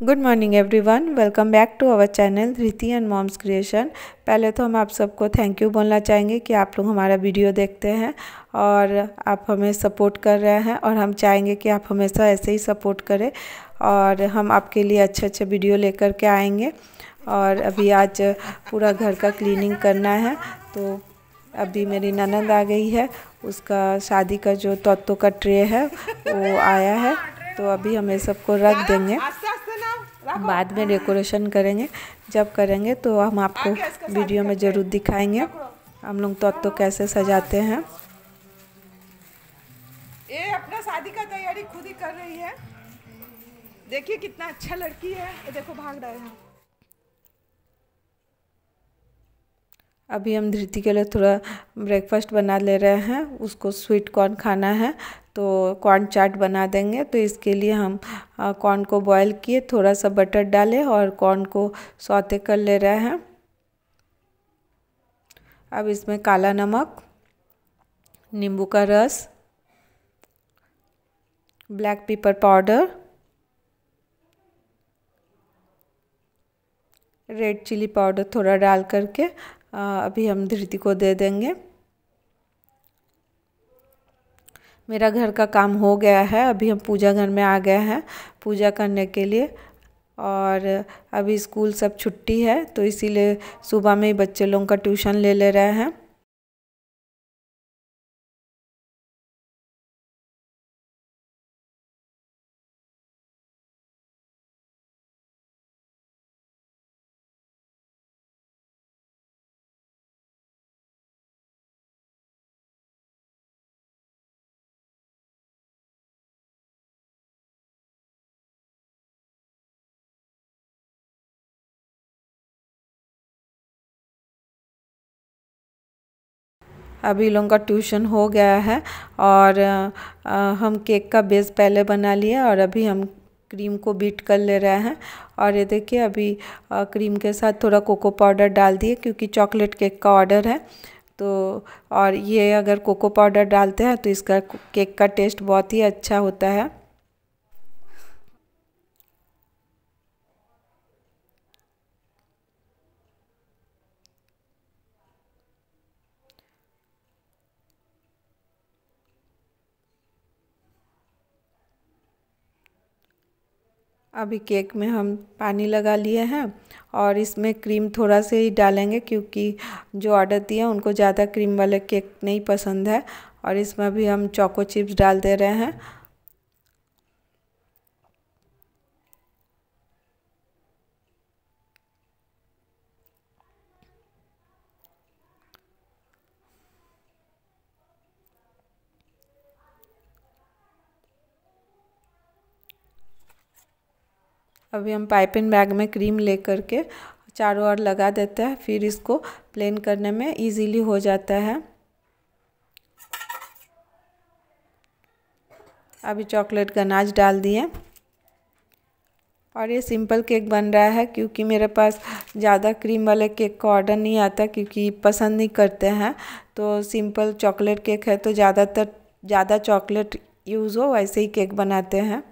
Good morning everyone, welcome back to our channel Dhriti and mom's creation. पहले तो हम आप सबको थैंक यू बोलना चाहेंगे कि आप लोग हमारा वीडियो देखते हैं और आप हमें सपोर्ट कर रहे हैं, और हम चाहेंगे कि आप हमेशा ऐसे ही सपोर्ट करें और हम आपके लिए अच्छे अच्छे वीडियो लेकर के आएंगे। और अभी आज पूरा घर का क्लीनिंग करना है, तो अभी मेरी ननद आ गई है, उसका शादी का जो तोत्तो का ट्रे है वो आया है, तो अभी हम ये सबको रख देंगे, बाद में डेकोरेशन करेंगे। जब करेंगे तो हम आपको वीडियो में ज़रूर दिखाएंगे हम लोग तोत्तो कैसे सजाते हैं। ये अपना शादी का तैयारी खुद ही कर रही है। देखिए कितना अच्छा लड़की है, ये देखो भाग रहे हैं। अभी हम धृति के लिए थोड़ा ब्रेकफास्ट बना ले रहे हैं, उसको स्वीट कॉर्न खाना है तो कॉर्न चाट बना देंगे। तो इसके लिए हम कॉर्न को बॉईल किए, थोड़ा सा बटर डालें और कॉर्न को सौते कर ले रहे हैं। अब इसमें काला नमक, नींबू का रस, black pepper powder, red chilli powder थोड़ा डाल करके अभी हम धृति को दे देंगे। मेरा घर का काम हो गया है, अभी हम पूजा घर में आ गए हैं पूजा करने के लिए। और अभी स्कूल सब छुट्टी है, तो इसीलिए सुबह में ही बच्चे लोगों का ट्यूशन ले रहे हैं। अभी लोगों का ट्यूशन हो गया है और हम केक का बेस पहले बना लिए और अभी हम क्रीम को बीट कर ले रहे हैं। और ये देखिए अभी क्रीम के साथ थोड़ा कोको पाउडर डाल दिए, क्योंकि चॉकलेट केक का ऑर्डर है। तो और ये अगर कोको पाउडर डालते हैं तो इसका केक का टेस्ट बहुत ही अच्छा होता है। अभी केक में हम पानी लगा लिए हैं और इसमें क्रीम थोड़ा से ही डालेंगे, क्योंकि जो ऑर्डर दिया उनको ज़्यादा क्रीम वाले केक नहीं पसंद है। और इसमें भी हम चोको चिप्स डाल दे रहे हैं। अभी हम पाइपिंग बैग में क्रीम ले करके चारों ओर लगा देते हैं, फिर इसको प्लेन करने में इजीली हो जाता है। अभी चॉकलेट गनाज डाल दिए और ये सिंपल केक बन रहा है, क्योंकि मेरे पास ज़्यादा क्रीम वाले केक का ऑर्डर नहीं आता, क्योंकि पसंद नहीं करते हैं। तो सिंपल चॉकलेट केक है तो ज़्यादा चॉकलेट यूज़ हो वैसे ही केक बनाते हैं।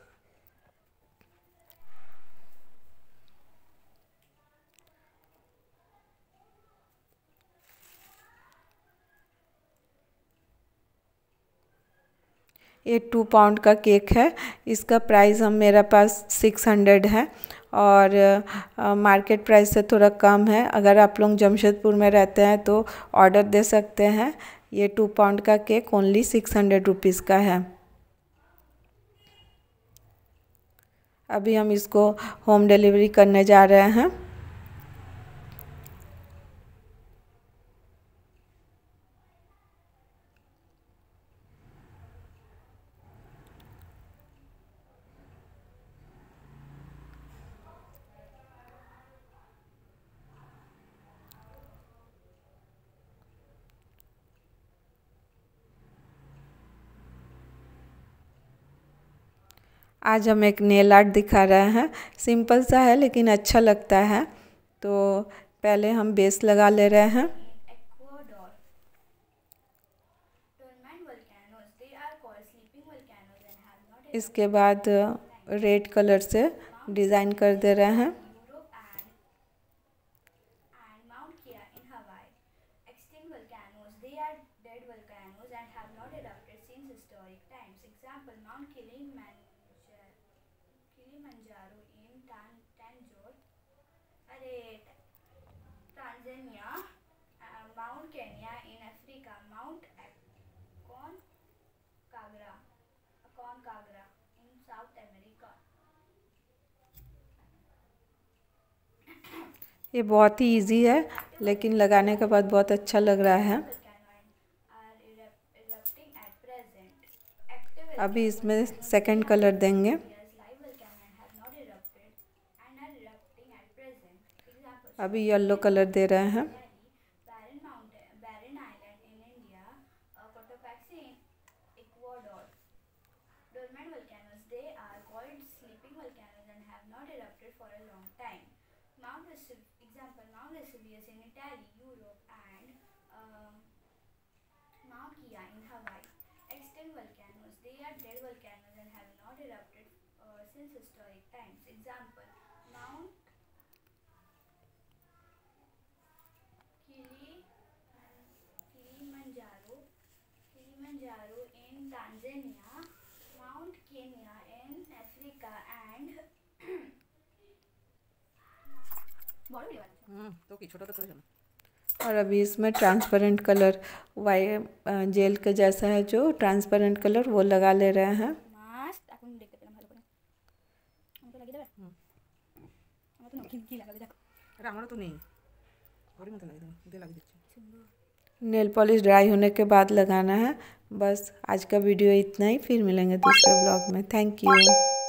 ये 2 पाउंड का केक है, इसका प्राइस मेरा पास 600 है और मार्केट प्राइस से थोड़ा कम है। अगर आप लोग जमशेदपुर में रहते हैं तो ऑर्डर दे सकते हैं। ये 2 पाउंड का केक ओनली 600 रुपीज़ का है। अभी हम इसको होम डिलीवरी करने जा रहे हैं। आज हम एक नेल आर्ट दिखा रहे हैं, सिंपल सा है लेकिन अच्छा लगता है। तो पहले हम बेस लगा ले रहे हैं। इसके बाद रेड कलर से डिज़ाइन कर दे रहे हैं। Tanzania, Mount Kenya in Africa, Mount Aconcagua in South America. ये बहुत ही इजी है, लेकिन लगाने के बाद बहुत अच्छा लग रहा है। अभी इसमें सेकंड कलर देंगे। अभी येलो कलर दे रहे हैं। Mount Vesuvius in Italy, Europe, and Mauna Kea in Hawaii. Extinct volcanoes. They are dead volcanoes and have not erupted since historic times. Example: Mount Kilimanjaro in Tanzania, Mount Kenya in Africa, and तो की छोटा तो कर जाना। और अभी इसमें transparent colour white jail के जैसा है, जो ट्रांसपेरेंट कलर वो लगा ले रहे हैं। मस्त এখন দেখতে পেলাম ভালো করে। আমাকে লাগিয়ে দেবে? আমার তো কি লাগাবে দেখো। अरे আমারও তো নেই, ঘড়ি মতো লাগিয়ে দে লাগিয়ে দিচ্ছি। नेल पॉलिश ड्राई होने के बाद लगाना है। बस आज का वीडियो इतना ही, फिर मिलेंगे दूसरे ब्लॉग में। Thank you.